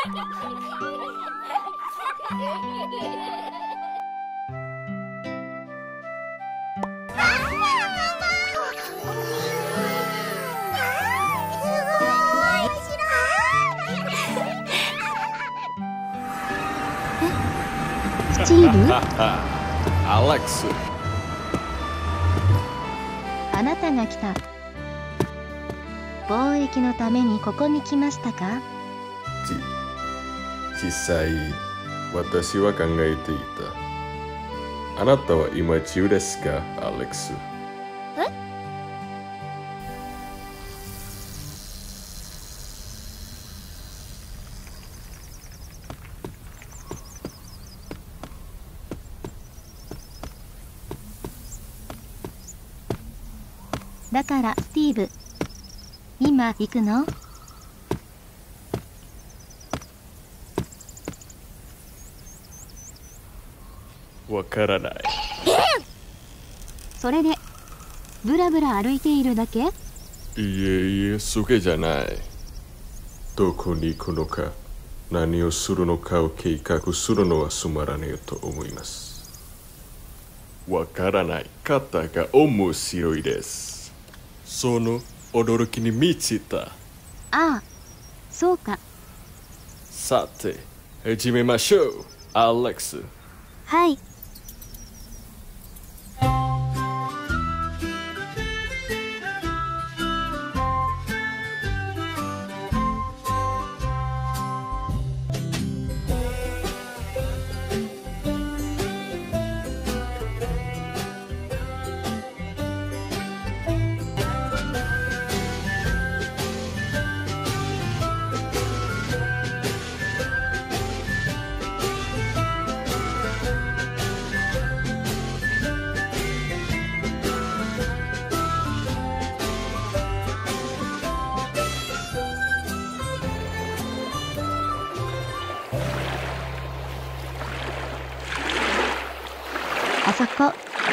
スチーブ？ アレックス。 あなたが来た。貿易のためにここに来ましたか？ 実際、私は考えていた。あなたは今中ですか、アレックス？ だからスティーブ、今行くの？ わからない。 それでブラブラ歩いているだけ？ いえいえ、それじゃない。どこに行くのか、何をするのかを計画するのはつまらねえと思います。わからない方が面白いです。その驚きに満ちた。 ああ、そうか。 さて、始めましょう、アレックス。 はい。あそこ。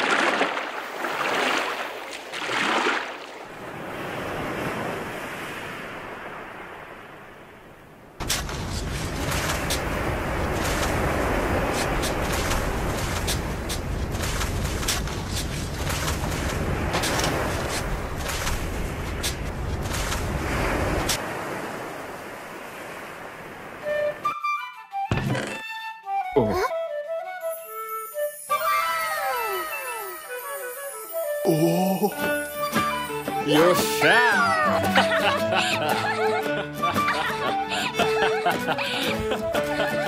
おお、よっしゃー